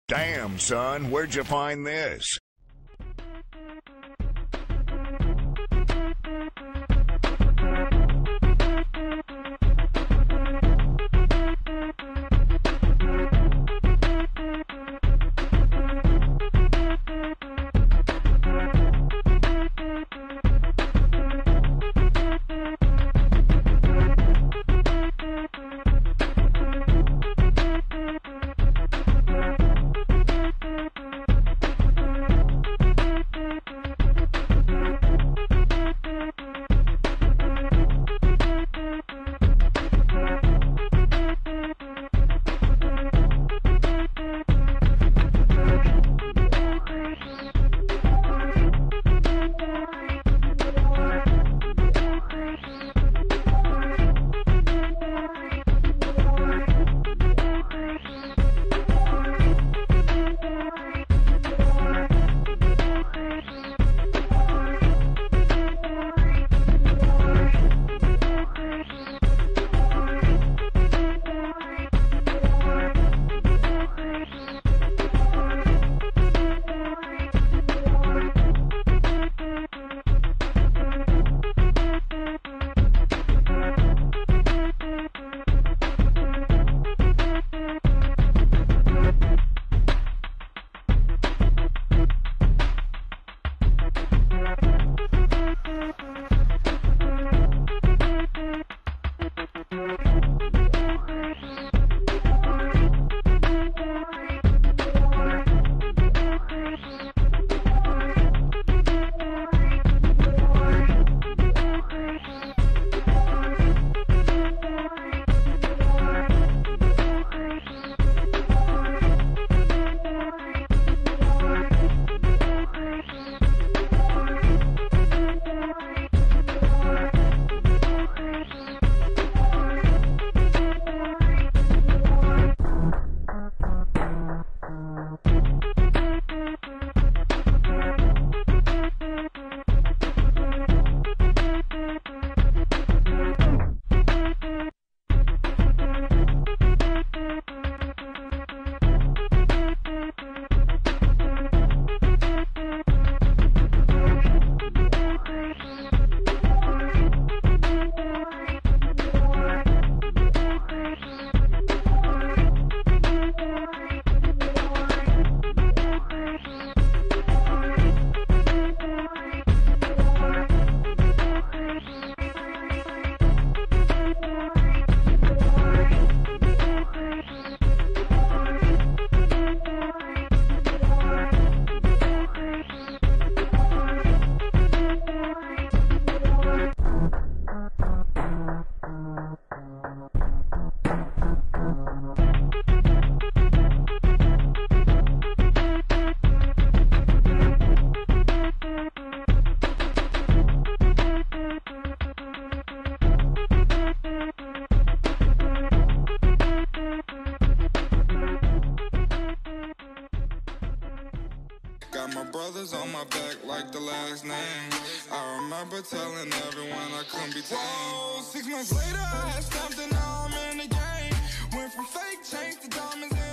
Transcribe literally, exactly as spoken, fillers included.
Damn, son, where'd you find this? Got my brothers on my back like the last name. I remember telling everyone I couldn't be tamed. Whoa, six months later I had stamped and now I'm in the game. Went from fake chains to diamonds in